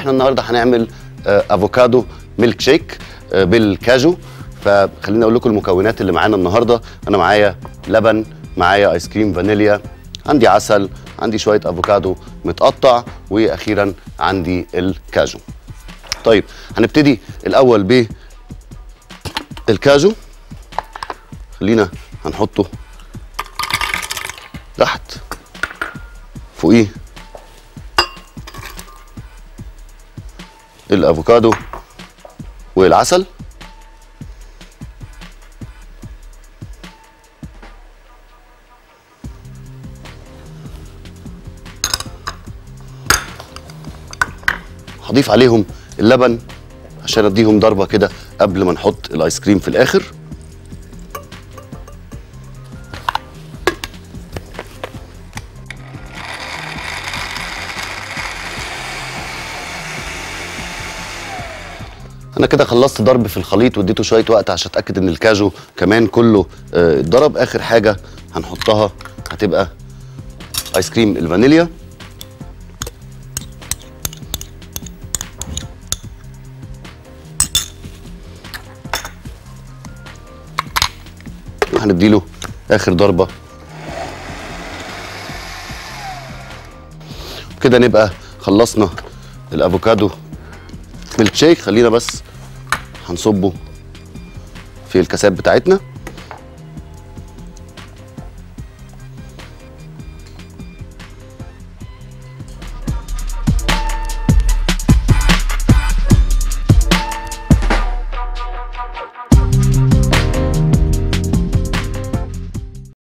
احنا النهارده هنعمل افوكادو ميلك شيك بالكاجو. فخليني اقول لكم المكونات اللي معانا النهارده. انا معايا لبن، معايا ايس كريم فانيليا، عندي عسل، عندي شويه افوكادو متقطع، واخيرا عندي الكاجو. طيب هنبتدي الاول بالكاجو. خلينا هنحطه تحت، فوقيه الافوكادو والعسل. هضيف عليهم اللبن عشان اديهم ضربه كده قبل ما نحط الايس كريم في الاخر. انا كده خلصت ضرب في الخليط واديته شويه وقت عشان اتاكد ان الكاجو كمان كله اتضرب. اخر حاجه هنحطها هتبقى ايس كريم الفانيليا. هنديله اخر ضربه كده نبقى خلصنا الافوكادو ميلك شيك. خلينا بس هنصبه في الكاسات بتاعتنا.